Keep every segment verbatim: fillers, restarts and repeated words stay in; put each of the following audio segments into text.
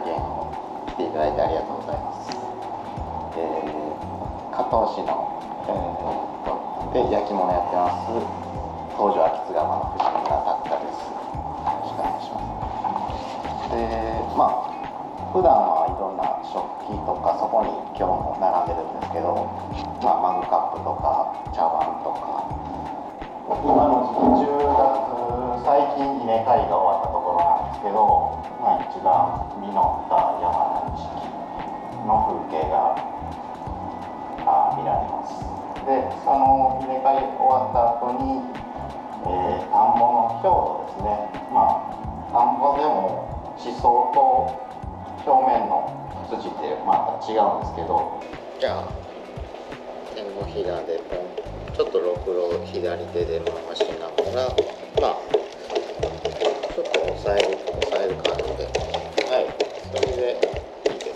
源を来ていただいてありがとうございます。えー、加藤市の、えー、とで焼き物やってます東条秋津窯の藤村拓太です。よろしくお願いします。でまあ普段はいろんな食器とかそこに今日も並んでるんですけど、まあ、マグカップとか茶碗とか今の時期じゅうがつ最近稲刈りが終わったところなんですけど、まあ、一番実った山の時期の風景があ見られます。でその稲刈り終わった後に、えー、田んぼの表土ですね、まあ田んぼでも地層と表面の土ってまた違うんですけど、じゃあ手のひらでポンちょっとろくろを左手で回しながら、まあちょっと押さえる押さえる感じで、はい、それでいいです。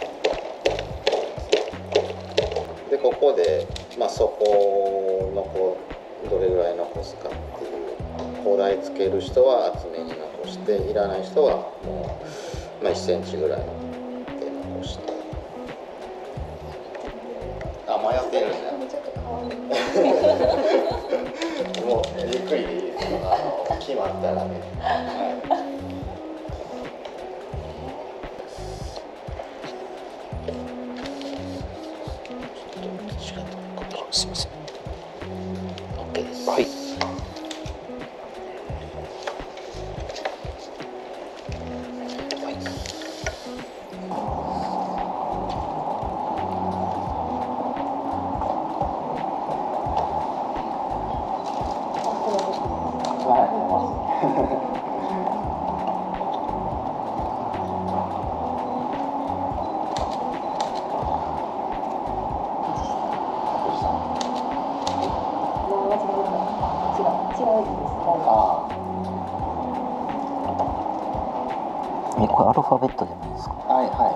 でここでまあそこのこうどれぐらい残すかっていう高台つける人は厚めに残して、いらない人はもう、まあ、いっセンチぐらいで残して。あ、迷ってるんだ。もうゆっくりでいいですよ。あの決まったらね。はい、すみません。OK です。はい。 え、これアルファベットでもいいですか？ はいはい。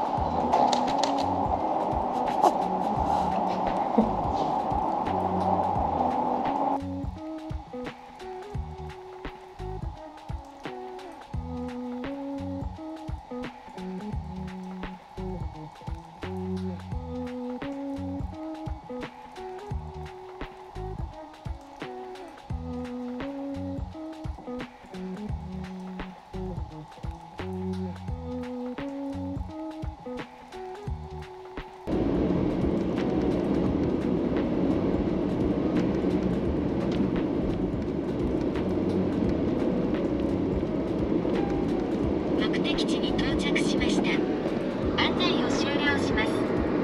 目的地に到着しました。案内を終了します。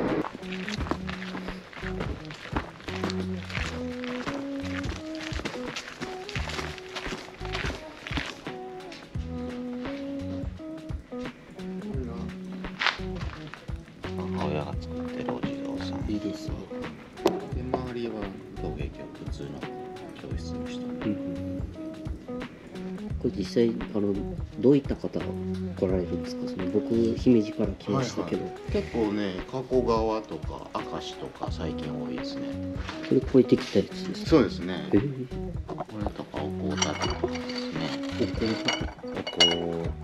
母親が作ってるお地蔵さん。いいですね。で周りは陶芸教普通の教室の人。うん、 これ実際あのどういった方が来られるんですか？その僕姫路から来ましたけど、はいはい、 結構ね加古川とか明石とか最近多いですね。 それ超えてきたやつですか？ そうですね。 えー、 これとかお香だとかですね。 お香お香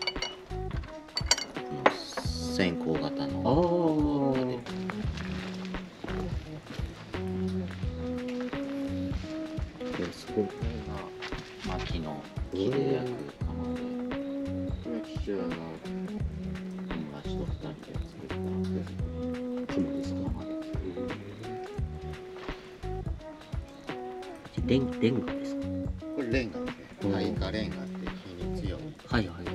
線香型の。 ああ。すごい。 薪の木で焼く窯で、これは父親が友達とふたりで作った窯ですか？ 窯です。 レンレンガですか？ これレンガですね。耐火レンガって火に強い。 はいはいはい。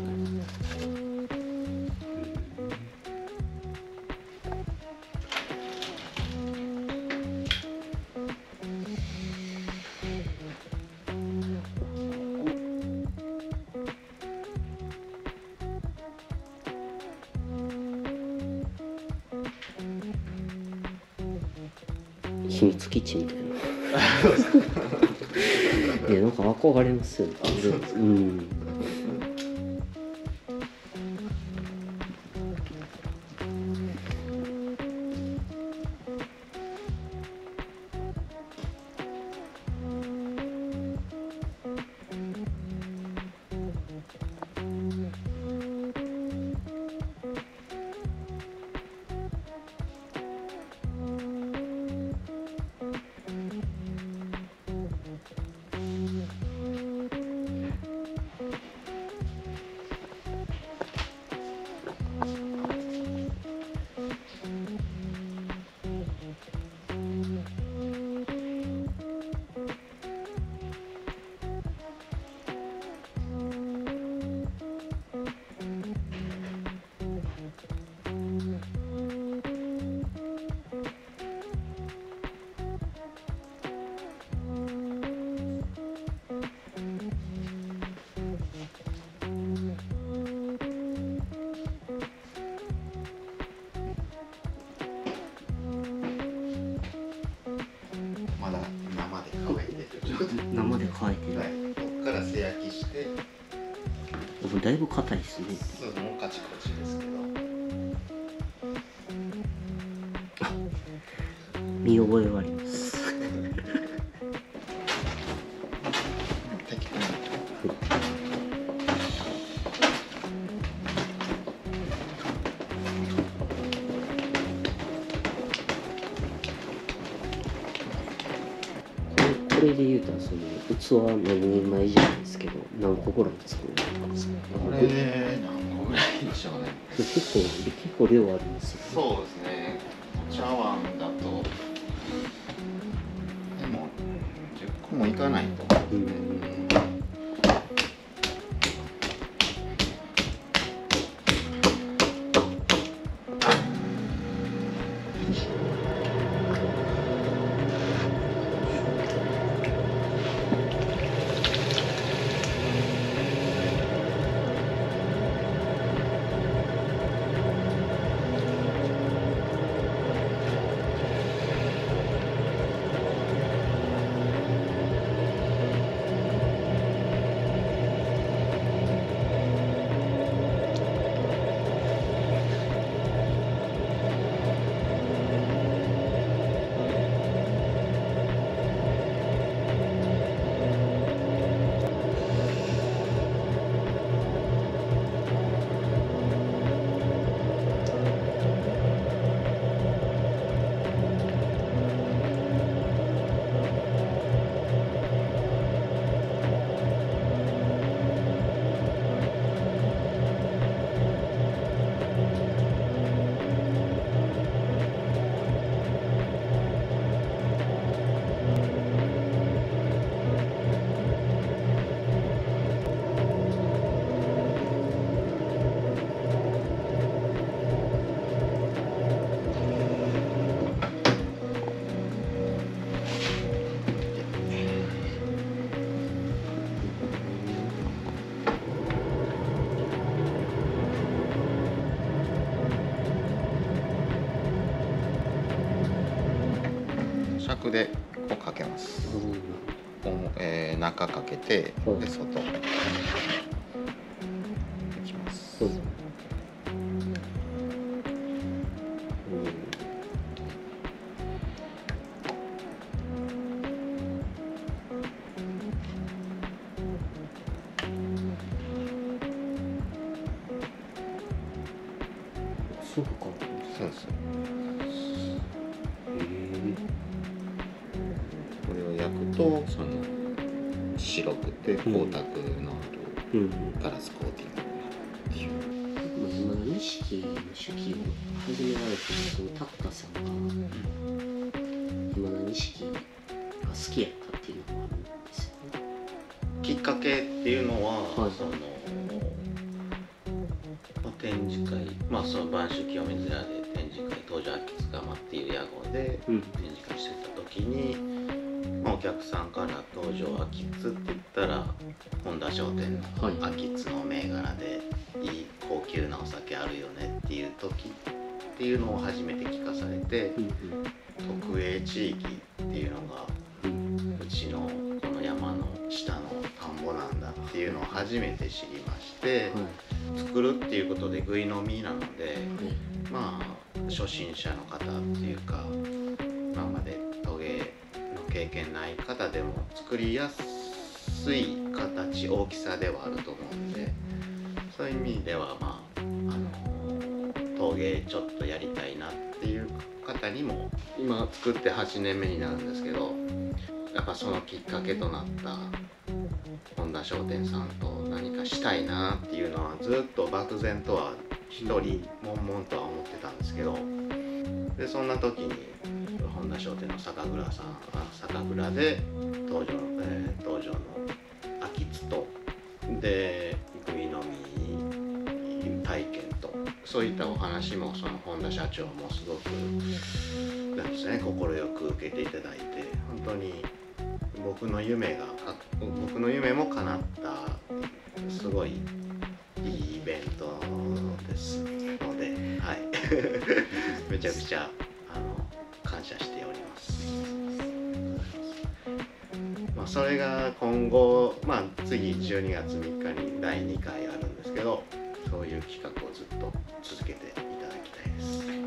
秘密基地みたいな。いやなんか憧れますよね。うん。 てる状態。 生で乾いてる、 はい、ここから素焼きして、 もうだいぶ硬いですね。 そうもうカチコチですけど。 見覚えはあります。 適当に。 これで言うたらその器何人前じゃないですけど何個ぐらい作るんですか？ これ何個ぐらいでしょうね。 結構結構量ありますよね。 そうですね。お茶碗だとでもじゅっこもいかないと思うんで、うん尺でこうかけます。こうえー、中かけて、で外いきます。 うんそうか。 そうです。 へえ。 これを焼くとその白くて光沢のあるうん。 ガラスコーティングになるっていう。 まあ、今錦の手記を始められてるそのタクタさんが今の錦が好きやったっていうのもあるんですよね。 きっかけっていうのは、 はいその、まあ、展示会、まあその播州清水寺で展示会、東条秋津釜っていう屋号でうん展示会してた時に、まあ、お客さんから東条秋津って言ったら本田商店のはい秋津の銘柄でいい高級なお酒あるよねっていう時っていうのを初めて聞かされて、 うん特営地域っていうのがうんうちのこの山の下の田んぼなんだっていうのを初めて知りまして、 はい作るっていうことでぐい飲みなので、 ねまあ初心者の方っていうか今まで陶芸の経験ない方でも作りやすい形大きさではあると思うんで、そういう意味ではまあ、あの陶芸ちょっとやりたいなっていう方にも今作ってはちねんめになるんですけど、やっぱそのきっかけとなった本田商店さんと何かしたいなっていうのはずっと漠然とは一人悶々とは思ってたんですけど、でそんな時に本田商店の酒蔵さんあ酒蔵で東条、えー、東条の秋津とでぐい飲み体験とそういったお話もその本田社長もすごくなんですね快く受けていただいて、本当に僕の夢が僕の夢も叶ったすごいいいイベントですので、はい、めちゃくちゃあの感謝しております。 まあ、それが今後、まあ、次じゅうにがつみっかにだいにかいあるんですけど、そういう企画をずっと続けていただきたいです。